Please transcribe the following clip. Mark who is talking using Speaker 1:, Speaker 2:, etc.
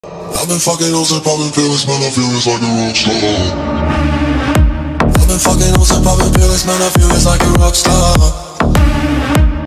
Speaker 1: I've been fucking hoes and popping pills, man, I feel just like a rock star. I've been fucking hoes and popping pills, man, I feel just like a rock star.